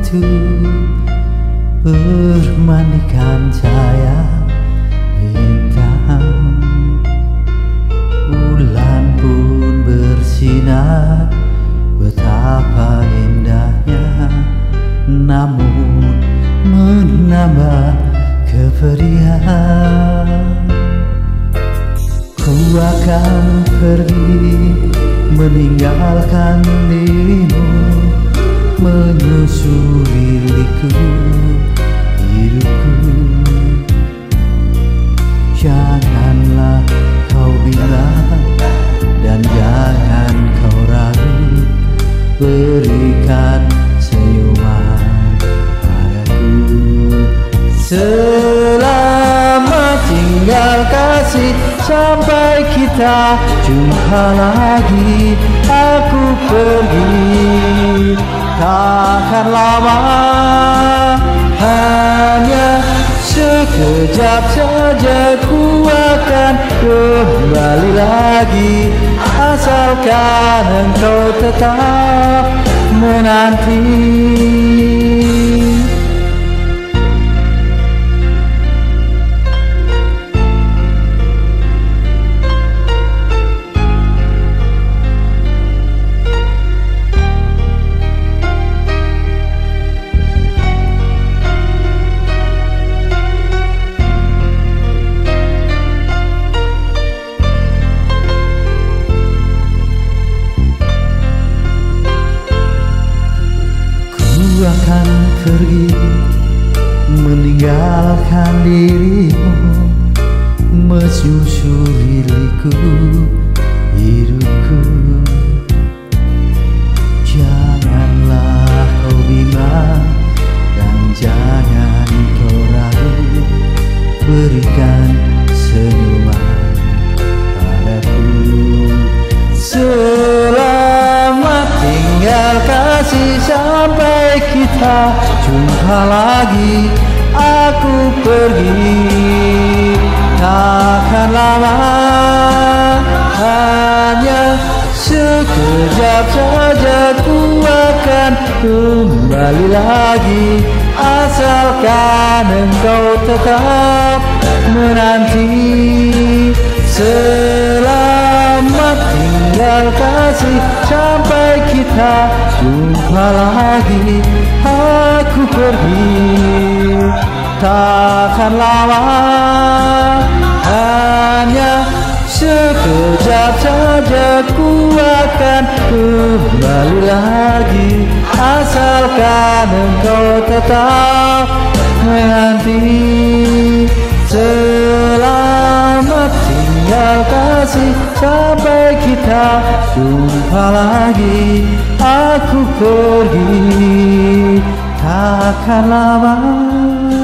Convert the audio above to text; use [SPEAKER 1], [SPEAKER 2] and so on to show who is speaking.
[SPEAKER 1] itu bermandikan cahaya bintang. Bulan pun bersinar, betapa indahnya, namun menambah kepedihan. Ku akan pergi meninggalkan dirimu, menyusuri liku hidupku. Janganlah kau bimbang dan jangan kau ragu, berikan senyuman padaku. Selamat tinggal kasih, sampai kita jumpa lagi. Aku pergi takkan lama, hanya sekejap saja ku akan kembali lagi, asalkan engkau tetap menanti. Ku akan pergi meninggalkan dirimu, menyusuri liku hidupku. Janganlah kau bimbang dan jangan kau ragu, berikan senyuman padaku. Selamat tinggal kasih, sampai kita jumpa lagi. Aku pergi takkan lama, hanya sekejap saja ku akan kembali lagi, asalkan engkau tetap menanti. Selamat tinggal kasih, sampai kita jumpa lagi. Aku pergi takkan lama, hanya sekejap saja ku akan kembali lagi, asalkan engkau tetap menanti. Selamat tinggal kasih, sampai kita jumpa lagi. Aku pergi takkan lama.